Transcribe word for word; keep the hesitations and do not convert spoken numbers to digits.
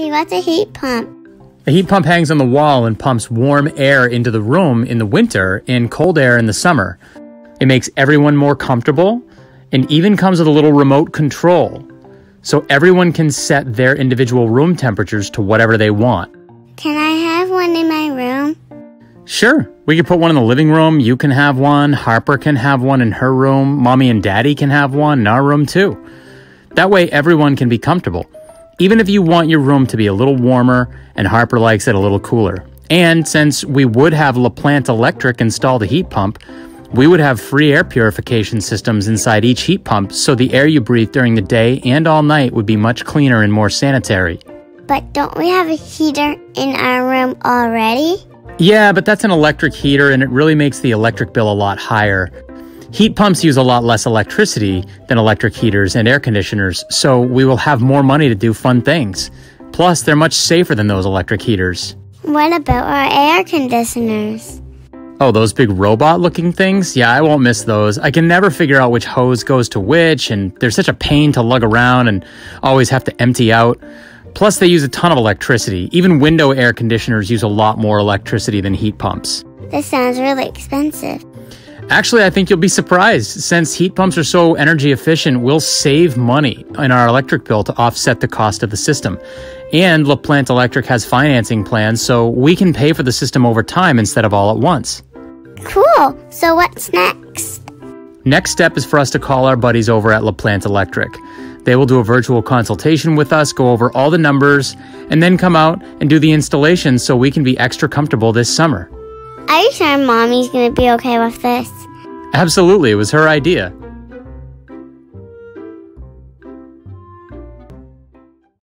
Daddy, what's a heat pump? A heat pump hangs on the wall and pumps warm air into the room in the winter and cold air in the summer. It makes everyone more comfortable and even comes with a little remote control, so everyone can set their individual room temperatures to whatever they want. Can I have one in my room? Sure, we can put one in the living room, you can have one, Harper can have one in her room, Mommy and Daddy can have one in our room too. That way everyone can be comfortable, even if you want your room to be a little warmer and Harper likes it a little cooler. And since we would have LaPlante Electric install the heat pump, we would have free air purification systems inside each heat pump, so the air you breathe during the day and all night would be much cleaner and more sanitary. But don't we have a heater in our room already? Yeah, but that's an electric heater and it really makes the electric bill a lot higher. Heat pumps use a lot less electricity than electric heaters and air conditioners, so we will have more money to do fun things. Plus, they're much safer than those electric heaters. What about our air conditioners? Oh, those big robot-looking things? Yeah, I won't miss those. I can never figure out which hose goes to which, and they're such a pain to lug around and always have to empty out. Plus, they use a ton of electricity. Even window air conditioners use a lot more electricity than heat pumps. This sounds really expensive. Actually, I think you'll be surprised. Since heat pumps are so energy efficient, we'll save money in our electric bill to offset the cost of the system. And LaPlante Electric has financing plans, so we can pay for the system over time instead of all at once. Cool. So what's next? Next step is for us to call our buddies over at LaPlante Electric. They will do a virtual consultation with us, go over all the numbers, and then come out and do the installation so we can be extra comfortable this summer. Are you sure Mommy's gonna be okay with this? Absolutely, it was her idea.